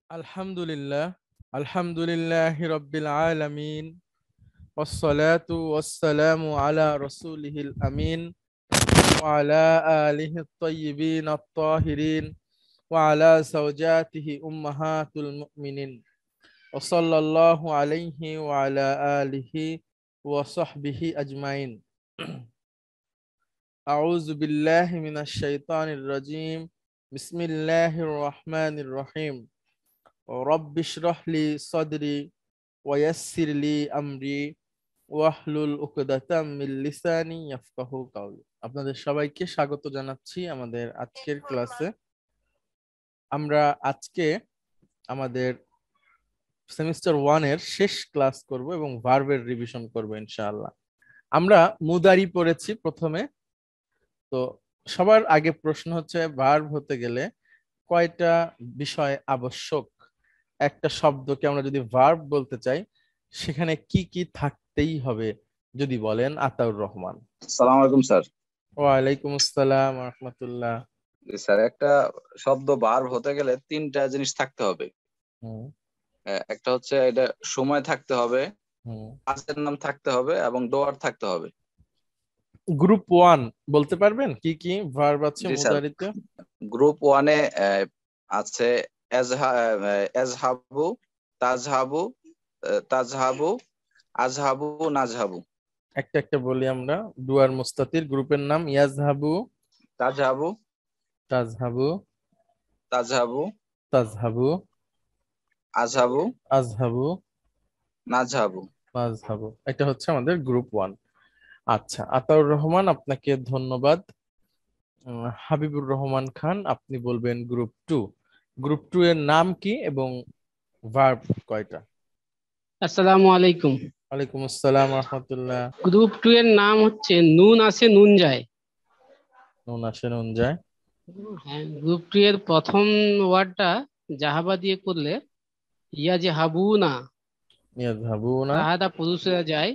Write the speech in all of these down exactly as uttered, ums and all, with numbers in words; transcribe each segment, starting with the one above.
Alhamdulillah, Alhamdulillahi Rabbil Alameen, wassalatu wassalamu ala rasulihil amin, wa ala alihi at-tayyibin at-tahirin, wa ala zawjatihi ummahatul mu'minin, wa sallallahu alayhi wa ala alihi wa sahbihi ajmain. A'udzu billahi minasy syaithanir rajim. Bismillahir rahmanir rahim. Rabbi shrah li sadri wa yassir li amri wahlul উকদাতাম মিন লিসানি ইয়াফকাহু কাওলি। আপনাদের সবাইকে স্বাগত জানাচ্ছি আমাদের আজকের ক্লাসে। আমরা আজকে আমাদের সেমিস্টার ওয়ান এর শেষ ক্লাস করব এবং ভার্বের রিভিশন করব ইনশাআল্লাহ। আমরা মুদারি পড়েছি প্রথমে। তো সবার আগে প্রশ্ন হচ্ছে, ভার্ব হতে গেলে কয়টা বিষয় আবশ্যক? একটা শব্দকে আমরা যদি ভার্ব বলতে চাই সেখানে কি কি থাকতেই হবে যদি বলেন আতাউর রহমান। আসসালামু আলাইকুম স্যার। ওয়ালাইকুম আসসালাম ওয়া রাহমাতুল্লাহ। জি স্যার, একটা শব্দ ভার্ব হতে গেলে তিনটা জিনিস থাকতে হবে। হুম আহ, একটা হচ্ছে এটা সময় থাকতে হবে, হুম কাজের নাম থাকতে হবে এবং ডোয়ার থাকতে হবে। গ্রুপ ওয়ান বলতে পারবেন কি কি ভার্ব আছে জি স্যার, মুদারিতে? গ্রুপ ওয়ানে আছে এজহাবু, তাজহাবু, আহ, তাজহাবু, আজহাবু, নাজহাবু। একটা একটা বলি আমরা। ডুয়ার মুস্তাতির গ্রুপের নাম ইয়াজহাবু, তাজহাবু, তাজহাবু, তাজহাবু, তাজহাবু, আজহাবু, আজহাবু, নাজহাবু। মাজহাবু। এটা হচ্ছে আমাদের গ্রুপ ওয়ান। আচ্ছা, আতাউর রহমান আপনাকে ধন্যবাদ। উম, হাবিবুর রহমান খান আপনি বলবেন গ্রুপ টু। গ্রুপ টু এর নাম কি এবং ভার্ব কয়টা? আসসালামু আলাইকুম। ওয়ালাইকুম আসসালাম রহমতুল্লাহ। গ্রুপ টু এর নাম হচ্ছে নুন আসে নুন যায়। নুন আসে নুন যায়। হ্যাঁ, গ্রুপ টু এর প্রথম ওয়ার্ডটা জাহাবা দিয়ে করলে ইয়া যে হাবু না, ইয়াযহাবুনা, তাহাদা পুরুষরা যায়।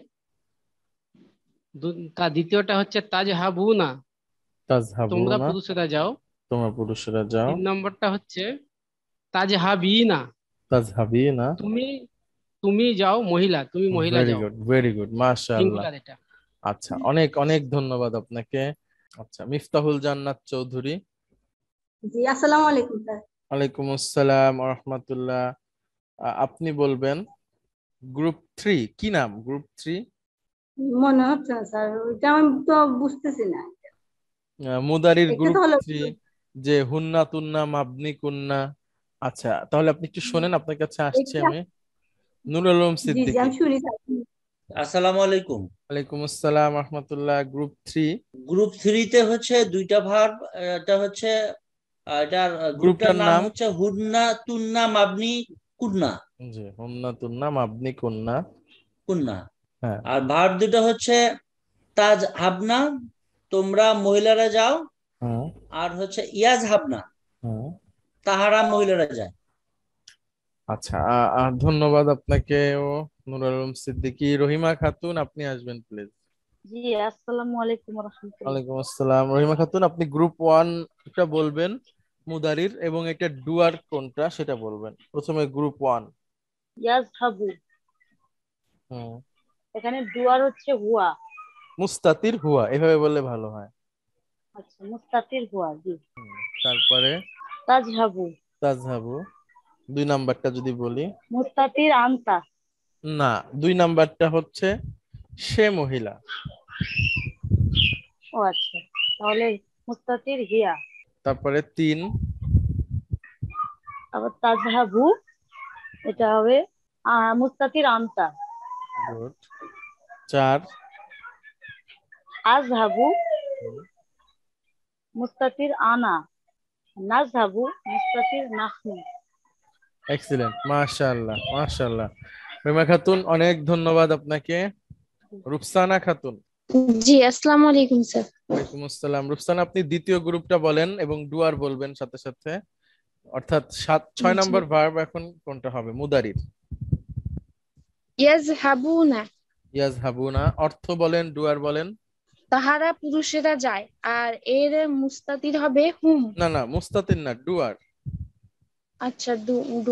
দু- তা দ্বিতীয়টা হচ্ছে তাজ হাবু না, তোমরা তাযহাবুনা, পুরুষরা যাও। তোমরা পুরুষরা যাও। তিন নম্বরটা হচ্ছে তাজ হাবি না, তাযহাবিনা। তুমি তুমি যাও, মহিলা তুমি মহিলা ভেরি যাও। গুড, ভেরি গুড, মাশাআল্লাহ। সিঙ্গুলার এটা। আচ্ছা, অনেক অনেক ধন্যবাদ আপনাকে। আচ্ছা, মিফতাহুল জান্নাত চৌধুরী। জি, আসসালামু আলাইকুম স্যার। ওয়ালাইকুম আসসালাম ওয়া রাহমাতুল্লাহ। আ- আপনি বলবেন গ্রুপ থ্রি কি নাম? গ্রুপ থ্রি মনে হচ্ছে না স্যার, ওইটা আমি তো বুঝতেছি না। মুদারির এটা গ্রুপ তো হলো থ্রি যে হুন্না তুন্না মাবনি কুন্না। আচ্ছা, তাহলে আপনি একটু শোনেন, আপনার কাছে আসছি এটা। আমি। নুরুল আলম জি জি, সিদ্দিকী। আমি শুনি স্যার। আসসালামু আলাইকুম। ওয়ালাইকুম আসসালাম রহমতুল্লাহ। গ্রুপ থ্রি গ্রুপ থ্রিতে হচ্ছে দুইটা ভার্ব। এটা হচ্ছে আহ, এটার আহ, গ্রুপটার গ্রুপটার নাম নাম? হচ্ছে হুন্না তুন্না মাবনি কুন্না। জি, হুন্না তুন্না মাবনি কুন্না। কুন্না। হ্যাঁ। আর ভার্ব দুটো হচ্ছে তাজ হাবনা, তোমরা মহিলারা যাও। হুম আর হচ্ছে ইয়াজ হাবনা, হুম তাহারা মহিলারা যায়। আচ্ছা, আ- আ, ধন্যবাদ আপনাকে। ও নুরুল আলম সিদ্দিকী। রহিমা খাতুন আপনি আসবেন প্লিজ। জি, আসসালামু আলাইকুম রাহমাতুল্লাহ। ওয়ালাইকুম আসসালাম। রহিমা খাতুন আপনি গ্রুপ ওয়ান টা বলবেন মুদারির, এবং এটা ডুয়ার কোনটা সেটা বলবেন। প্রথমে গ্রুপ ওয়ান। ইয়াজহাবু, হুম এখানে ডুয়ার হচ্ছে হুয়া। মুস্তাতির হুয়া, এভাবে বললে ভালো হয়। আচ্ছা, মুস্তাতির হুয়া। জি। হুম, তারপরে তাজহাবু, তাজহাবু। দুই নাম্বারটা যদি বলি। মুস্তাতির আনতা। না, দুই নাম্বারটা হচ্ছে সে মহিলা। ও আচ্ছা, তাহলে মুস্তাতির হিয়া। তারপরে তিন। আবার তাজহাবু, এটা হবে আহ মুস্তাতির আনতা। গুড। চার। আজহাবু, মুস্তাতির আনা। নাজহাবু, মুস্তাতির নাহনু। এক্সিলেন্ট, মাশাআল্লাহ মাশাআল্লাহ। রহিমা খাতুন অনেক ধন্যবাদ আপনাকে। রুকসানা খাতুন। জি, আসসালামু আলাইকুম স্যার। ওয়ালাইকুম আসসালাম। রুকসানা আপনি দ্বিতীয় গ্রুপটা বলেন এবং ডুয়ার বলবেন সাথে সাথে। অর্থাৎ সাত ছয় জি, নম্বর ভার্ব এখন কোনটা হবে মুদারির? ইয়াজহাবুনা, ইয়াজহাবুনা। অর্থ বলেন, ডুয়ার বলেন। তাহারা পুরুষেরা যায়। আর এর মুস্তাতির হবে হুম। না না, মুস্তাতির না, ডুয়ার। আচ্ছা, দু ডুয়ার।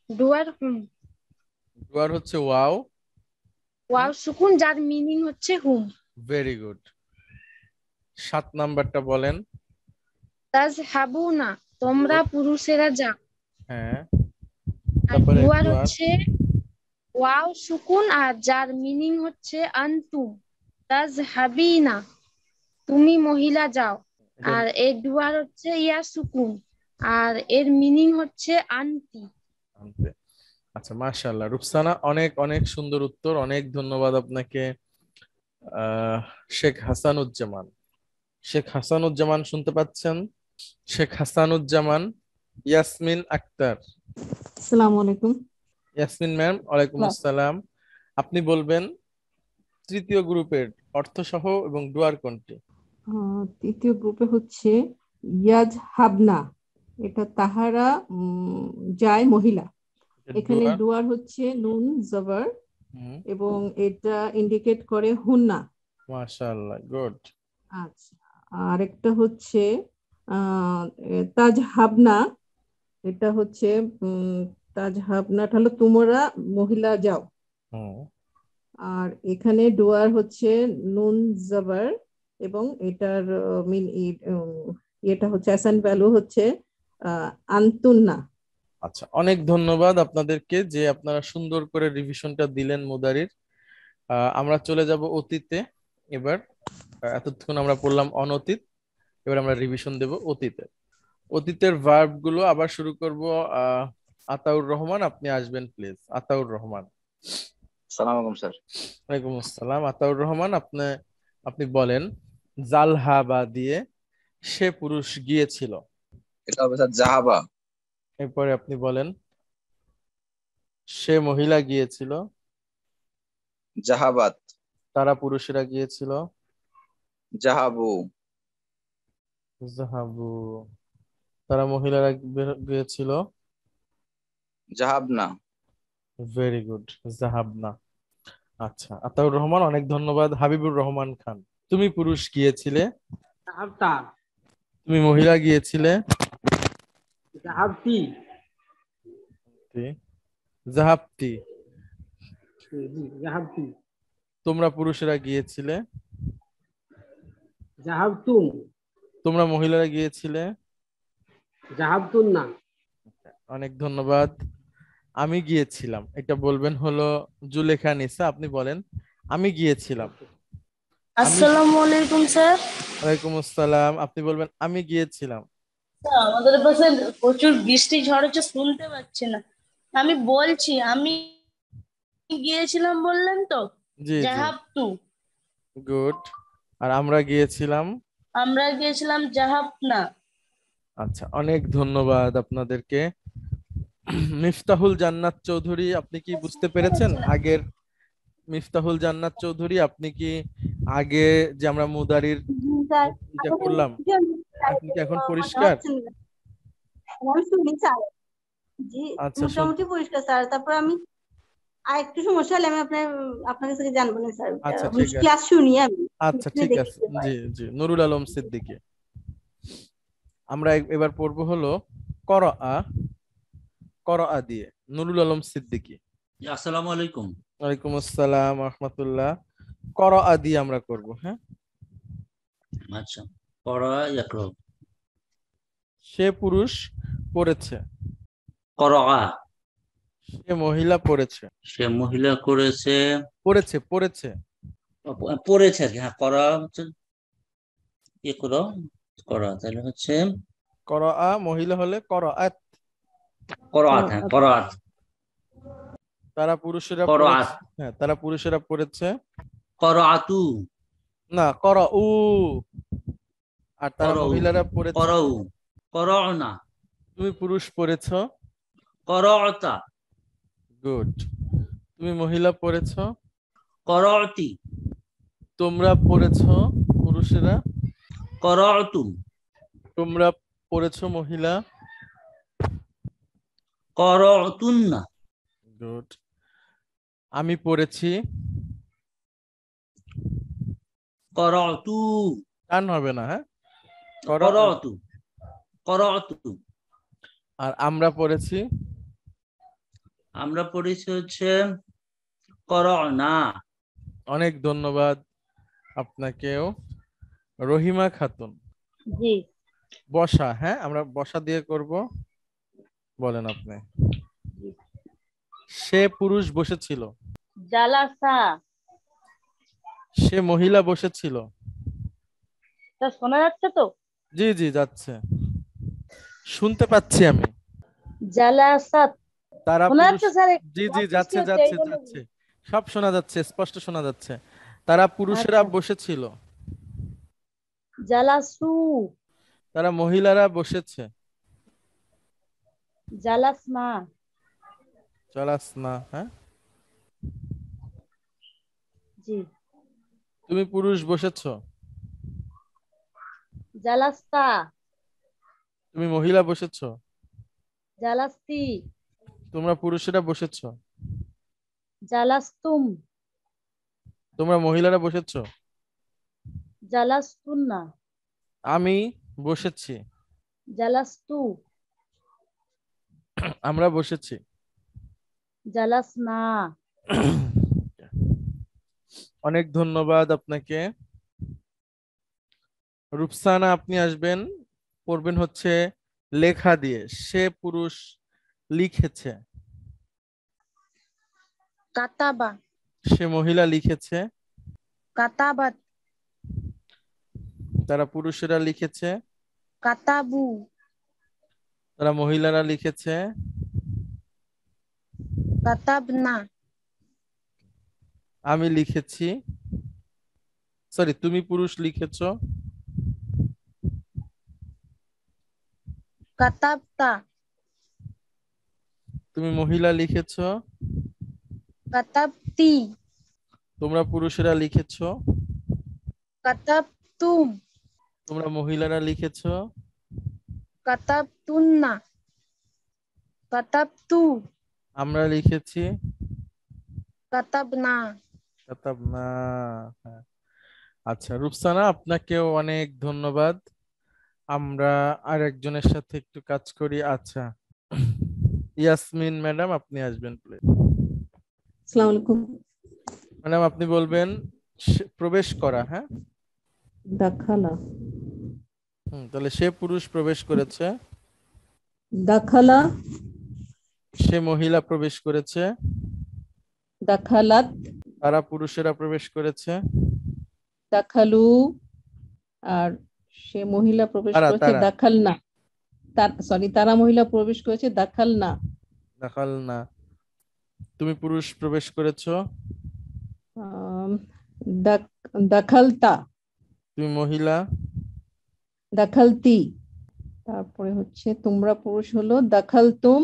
ডুয়ার হুম ডুয়ার হচ্ছে ওয়াও। ওয়াও সুকুন যার মিনিং হচ্ছে হুম। Very good. সাত নাম্বারটা বলেন। তাজহাবুনা তোমরা পুরুষেরা যাও। হ্যাঁ, আর তারপরে ডুয়ার ডুয়ার। হচ্ছে ওয়াও সুকুন আর যার মিনিং হচ্ছে আনতুম। তাজহাবিনা তুমি মহিলা যাও। এটা- আর এর ডুয়ার হচ্ছে ইয়া সুকুন আর এর মিনিং হচ্ছে আন্টি। আনতে। আচ্ছা, মাশাআল্লাহ রুকসানা, অনেক অনেক সুন্দর উত্তর, অনেক ধন্যবাদ আপনাকে। আহ শেখ হাসানুজ্জামান, শেখ হাসানুজ্জামান শুনতে পাচ্ছেন? শেখ হাসানুজ্জামান। ইয়াসমিন আক্তার। আসসালামু আলাইকুম। ইয়াসমিন ম্যাম, ওয়ালাইকুম আসসালাম। আপনি বলবেন তৃতীয় গ্রুপের অর্থ সহ এবং ডুয়ার কোনটি? আহ, তৃতীয় গ্রুপে হচ্ছে ইয়াজ হাবনা, এটা তাহারা উম, যায় মহিলা। এখানে ডুয়ার। ডুয়ার হচ্ছে নুন জবর হুম, এবং এটা ইন্ডিকেট করে হুন্না। মাশাআল্লাহ, গুড। আচ্ছা, আরেকটা হচ্ছে আহ তাজ হাবনা, এটা হচ্ছে উম তাজ হাবনাটা হলো তোমরা মহিলা যাও। হুম, আর এখানে ডুয়ার হচ্ছে নুন জবর এবং এটার মিন এটা হচ্ছে অ্যাসাইন ভ্যালু হচ্ছে আহ, আন্তুন্না। আচ্ছা, অনেক ধন্যবাদ আপনাদেরকে যে আপনারা সুন্দর করে রিভিশনটা দিলেন মুদারির। আহ, আমরা চলে যাব অতীতে এবার। আহ, এতক্ষণ আমরা পড়লাম অনতীত, এবার আমরা রিভিশন দেব অতীতে। অতীতের ভার্ব গুলো আবার শুরু করব। আহ আতাউর রহমান, আপনি আসবেন প্লিজ। আতাউর রহমান। সালাম আলাইকুম স্যার। ওয়ালাইকুম আসসালাম। আতাউর রহমান, আপনি আপনি বলেন জালহাবা দিয়ে সে পুরুষ গিয়েছিল। এটা হবে স্যার জাহাবা। এরপরে আপনি বলেন সে মহিলা গিয়েছিল। জাহাবাত। তারা পুরুষেরা গিয়েছিল। জাহাবু। জাহাবু। তারা মহিলারা বের- গিয়েছিল। জাহাবনা। ভেরি গুড, জাহাবনা। আচ্ছা আতাউর রহমান, অনেক ধন্যবাদ। হাবিবুর রহমান খান, তুমি পুরুষ গিয়েছিলে। জাহাবতা তুমি মহিলা গিয়েছিলে। জাহাবতি জি। জাহাবতি। জি জাহাবতি তোমরা পুরুষেরা গিয়েছিলে। জাহাবতুম তোমরা মহিলারা গিয়েছিলে। জাহাবতুন না অনেক ধন্যবাদ। আমি গিয়েছিলাম, এটা বলবেন হলো জুলেখা নিসা, আপনি বলেন আমি গিয়েছিলাম। আমি। আসসালামু আলাইকুম স্যার। ওয়ালাইকুম আসসালাম, আপনি বলবেন আমি গিয়েছিলাম। স্যার আমাদের পাশে প্রচুর বৃষ্টি ঝড় হচ্ছে, শুনতে পাচ্ছি না। আমি বলছি আমি গিয়েছিলাম বললেন তো। জি জি, জাহাবতু গুড। আর আমরা গিয়েছিলাম। আমরা গিয়েছিলাম জাহাবনা। আচ্ছা, অনেক ধন্যবাদ আপনাদেরকে। মিফতাহুল জান্নাত চৌধুরী, আপনি কি বুঝতে পেরেছেন আগের? মিফতাহুল জান্নাত চৌধুরী, আপনি কি আগে যে আমরা মুদারির স্যার, এটা করলাম, আপনি কি এখন পরিষ্কার? আমি শুনি স্যার। জি, আচ্ছা, শুন। মোটামুটি পরিষ্কার স্যার। তারপর আমি আর একটু সমস্যা হলে আমি আপনার আপনার কাছ থেকে জানবো না স্যার। আচ্ছা আমি ঠিক আছে, ক্লাস শুনি আমি আচ্ছা শুনে ঠিক দেখে আছে। দিতে পারি। জি জি, নুরুল আলম সিদ্দিকী। আমরা এ- এবার পড়বো হলো করআ। করআ দিয়ে নুরুল আলম সিদ্দিকী। জি, আসসালামু আলাইকুম। ওয়ালাইকুম আসসালাম রাহমাতুল্লাহ। করআ দিয়ে আমরা করব। হ্যাঁ, আচ্ছা, পড়া ইয়াকরা। সে পুরুষ পড়েছে। করআ সে মহিলা পড়েছে। সে মহিলা করেছে, পড়েছে পড়েছে পড়েছে আর কি। হ্যাঁ, করা হচ্ছে ইয়ে করো, করা তাহলে হচ্ছে করআ মহিলা হলে করআত। করাত। হ্যাঁ, করাত। তারা পুরুষেরা করাত। পড়েছে। হ্যাঁ, তারা পুরুষেরা পড়েছে। করাতু। না, করউ। আর তারা করউ। মহিলারা পড়েছে। করউ। করনা। তুমি পুরুষ পড়েছ। করতা। গুড। তুমি মহিলা পড়েছ। করতি। তোমরা পড়েছ পুরুষেরা। করতুম। তোমরা পড়েছ মহিলা। করতুন্না। গুড। আমি পড়েছি। করতু। টান হবে না। হ্যাঁ, কর। করতু। করতু। আর আমরা পড়েছি। আমরা পড়েছি হচ্ছে করনা। অনেক ধন্যবাদ আপনাকেও। রহিমা খাতুন, জি। বসা। হ্যাঁ, আমরা বসা দিয়ে করব। বলেন আপনি। সে পুরুষ বসেছিল। জালাসা। সে মহিলা বসেছিল। তা শোনা যাচ্ছে তো? জি জি যাচ্ছে, শুনতে পাচ্ছি আমি। জালাসাত। তারা শোনা পুরুষ। যাচ্ছে স্যার? জি জি বৃষ্টি যাচ্ছে হচ্ছে এই যাচ্ছে জন্য। যাচ্ছে, সব শোনা যাচ্ছে, স্পষ্ট শোনা যাচ্ছে। তারা পুরুষেরা আচ্ছা। বসেছিল। জালাসু। তারা মহিলারা বসেছে। জালাসমা। চলাস না। হ্যাঁ, জি। তুমি পুরুষ বসেছো। জালাস্তা। তুমি মহিলা বসেছো। জালাস্তি। তোমরা পুরুষেরা বসেছো। জালাস্তুম। তোমরা মহিলারা বসেছো। জালাস্তুন্না। আমি বসেছি। জালাস্তু। আমরা বসেছি। জালাসনা। অনেক ধন্যবাদ আপনাকে। রূপসানা, আপনি আসবেন, পড়বেন হচ্ছে লেখা দিয়ে। সে পুরুষ লিখেছে। কাতাবা। সে মহিলা লিখেছে। কাতাবাত। তারা পুরুষেরা লিখেছে। কাতাবু। তারা মহিলারা লিখেছে। কাতাবনা। আমি লিখেছি। সরি, তুমি পুরুষ লিখেছো। কাতাবতা। তুমি মহিলা লিখেছো। কাতাবতি। তোমরা পুরুষেরা লিখেছো। কাতাবতুম। তোমরা মহিলারা লিখেছো। কাতাবতুন্না। কাতাবতু। আমরা লিখেছি। কাতাবনা। কাতাবনা। হ্যাঁ। আচ্ছা রূপসানা, আপনাকেও অনেক ধন্যবাদ। আমরা আর একজনের সাথে একটু কাজ করি। আচ্ছা, ইয়াসমিন ম্যাডাম, আপনি আসবেন প্লিজ। আসসালামু আলাইকুম। ম্যাডাম আপনি বলবেন সে- প্রবেশ করা। হ্যাঁ, দাখালা। হুম, তাহলে সে পুরুষ প্রবেশ করেছে। দাখালা। সে মহিলা প্রবেশ করেছে। দাখালাত। তারা পুরুষেরা প্রবেশ করেছে। দাখালু। আর সে মহিলা প্রবেশ তারা করেছে তারা দাখালনা। তার সরি তারা মহিলা প্রবেশ করেছে দাখালনা। দেখাল না। তুমি পুরুষ প্রবেশ করেছো। আম, দাক- দাখালতা। তুমি মহিলা। দাখালতি। তারপরে হচ্ছে তোমরা পুরুষ হলো দাখালতুম,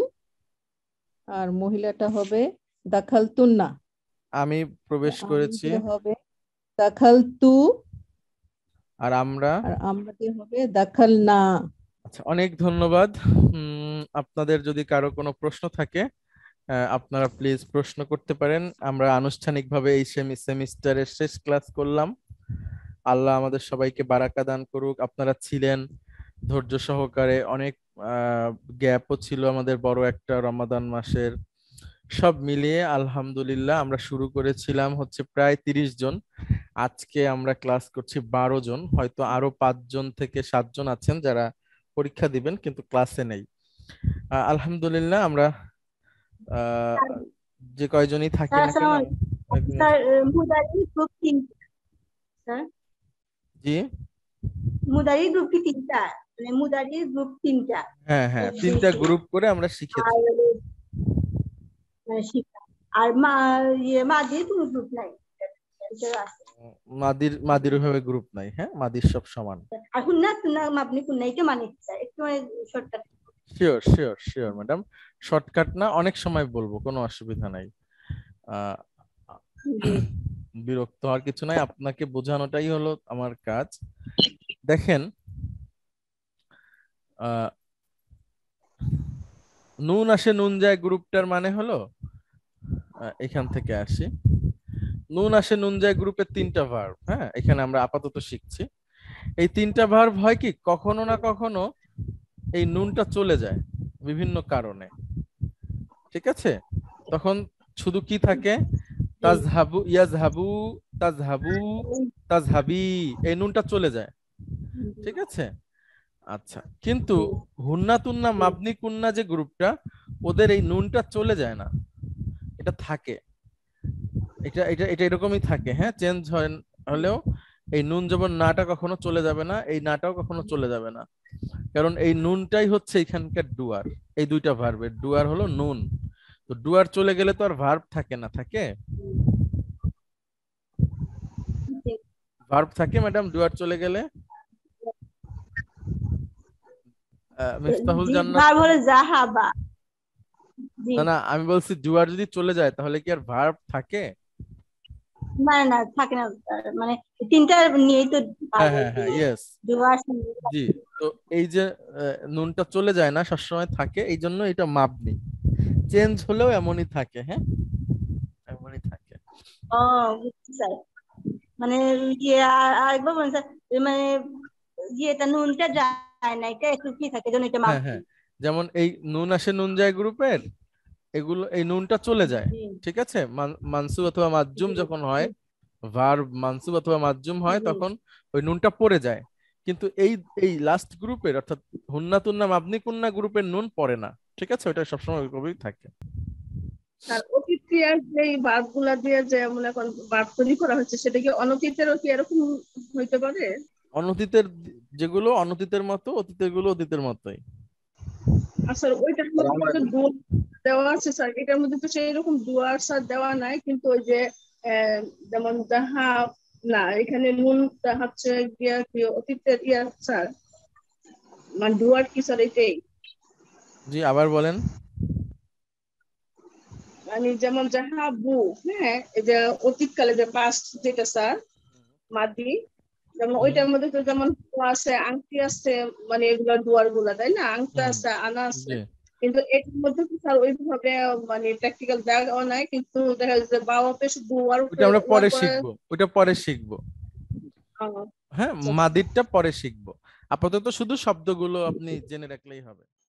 আর মহিলাটা হবে দাখালতুন্না। আমি প্রবেশ আর করেছি। আমাদের হবে দাখালতু, আর আমরা। আর আমাদের হবে দাখালনা। আচ্ছা, অনেক ধন্যবাদ। উম, আপনাদের যদি কারো কোনো প্রশ্ন থাকে আহ, আপনারা প্লিজ প্রশ্ন করতে পারেন। আমরা আনুষ্ঠানিকভাবে এই সেমি সেমিস্টারের শেষ ক্লাস করলাম। আল্লাহ আমাদের সবাইকে বারাকা দান করুক। আপনারা ছিলেন ধৈর্য সহকারে। অনেক গ্যাপও ছিল আমাদের, বড় একটা রমাদান মাসের। সব মিলিয়ে আলহামদুলিল্লাহ আমরা শুরু করেছিলাম হচ্ছে প্রায় তিরিশ জন। আজকে আমরা ক্লাস করছি বারো জন। হয়তো আরো পাঁচজন থেকে সাতজন আছেন যারা পরীক্ষা দিবেন কিন্তু ক্লাসে নেই। আহ, আলহামদুলিল্লাহ আমরা আহ, যে কয়জনই থাকি স্যার না কেন। আসসালামু স্যার মুদারি গ্রুপ তিন স্যার জি, মুদারি গ্রুপ কি তিনটা, মানে মুদারি গ্রুপ তিনটা। হ্যাঁ হ্যাঁ, তিনটা গ্রুপ করে আমরা শিখেছি। আর মানে শিক্ষা আর মা ইয়ে মাদি কোনো গ্রুপ নাই। এটা আছে। মাদির মাদির ওইভাবে গ্রুপ নাই। হ্যাঁ, মাদির সব সমান। আর হুন্না তুন্না আপনি কুন্নাইকে মানে স্যার একটু shortcut. Sure sure sure madam, shortcut না, অনেক সময় বলবো, কোনো অসুবিধা নাই। আহ, বিরক্ত হওয়ার কিছু নাই, আপনাকে বোঝানোটাই হলো আমার কাজ। দেখেন, আহ, নুন আসে নুন যায় গ্রুপটার মানে হলো, আহ, এখান থেকে আসি। নুন আসে নুন যায় গ্রুপের তিনটা ভার্ব। হ্যাঁ, এখানে আমরা আপাতত শিখছি। এই তিনটা ভার্ব হয় কি, কখনো না কখনো এই নুনটা চলে যায় বিভিন্ন কারণে। ঠিক আছে, তখন শুধু কি থাকে, তাজহাবু, ইয়াজহাবু, তাজহাবু, তাজহাবি, এই নুনটা চলে যায়। ঠিক আছে? আচ্ছা, কিন্তু হুন্না তুন্না মাবনি কুন্না যে গ্রুপটা, ওদের এই নুনটা চলে যায় না, এটা থাকে। এটা এটা এটা এরকমই থাকে, হ্যাঁ, চেঞ্জ হয় হলেও এই নুন জবর নাটা কখনো চলে যাবে না, এই নাটাও কখনো চলে যাবে না, কারণ এই নুনটাই হচ্ছে এখানকার ডুয়ার। এই দুইটা ভার্বের ডুয়ার হলো নুন। তো ডুয়ার চলে গেলে তো আর ভার্ব থাকে না, থাকে? ভার্ব থাকে ম্যাডাম ডুয়ার চলে গেলে? আহ, মিফতাহুল জি, জান্নাত। ভার্ব হলো যাহাবা। জি না না, আমি বলছি ডুয়ার যদি চলে যায় তাহলে কি আর ভার্ব থাকে? না না থাকে না, মানে তিনটা নিয়েই তো হ্যাঁ verb হ্যাঁ হ্যাঁ, হয়েছে। ইয়েস, ডুয়ার জি। তো এই যে আহ, নুনটা চলে যায় না, সবসময় থাকে, এই জন্য এটা মাবনি। চেঞ্জ হলেও এমনই থাকে, হ্যাঁ, এমনই থাকে। ও বুঝছি স্যার, মানে ইয়ে আর আরেকবার বলুন স্যার, মানে ইয়েটা নুনটা যায় না, এটা একটু কি থাকে যেন এটা হ্যাঁ মাপ। হ্যাঁ, যেমন এই নুন আসে নুন যায় গ্রুপের, এগুলো এই নুনটা চলে যায়। জি ঠিক আছে? মান- মানসুব অথবা মাজজুম জি যখন হয়, ভার্ব মানসুব অথবা মাজজুম হয়, জি তখন ওই নুনটা পড়ে যায়। কিন্তু এই এই লাস্ট গ্রুপের অর্থাৎ হুন্না তুন্না মাবনি কুন্না গ্রুপের নুন পড়ে না। ঠিক আছে? ওটা সবসময় ওইভাবেই থাকে। আর অতীত ক্রিয়ার যে ভার্ব গুলা দিয়ে যে মনে করেন ভার্ব তৈরি করা হচ্ছে, সেটা কি অনতীতেরও কি এরকম হইতে পারে? অনতীতের যেগুলো অনতীতের মতো, অতীতের গুলো অতীতের মতোই। আসলে ওইটার মধ্যে আমার তো ডুয়ার দেওয়া আছে স্যার, এটার মধ্যে তো সেই রকম ডুয়ার স্যার দেওয়া নাই, কিন্তু ওই যে আহ, যেমন যাহা, না এখানে নুনটা হচ্ছে গিয়া কি অতীতের ইয়া স্যার, মানে ডুয়ার কি স্যার এটাই, জি, আবার বলেন। মানে যেমন যাহা বু, হ্যাঁ এই যে অতীতকালে যে পাস্ট যেটা স্যার মাদি, যেমন হুম, ওইটার মধ্যে তো যেমন কুয়া আছে, আংটি আছে, মানে এগুলো ডুয়ার গুলা তাই না, আংটা হুম, আছে, আনা আছে, জি। কিন্তু এটার মধ্যে তো স্যার ওইভাবে মানে প্র্যাকটিক্যাল দেওয়া নাই, কিন্তু দেখা যাচ্ছে বাবা পেশ ডুয়ার ওইটা উপরে আমরা ওয়ার পরে পরে। শিখবো, ওইটা পরে শিখবো। আহ, হ্যাঁ, আচ্ছা। মাদিরটা পরে শিখবো। আপাতত শুধু শব্দগুলো আপনি জেনে রাখলেই হবে।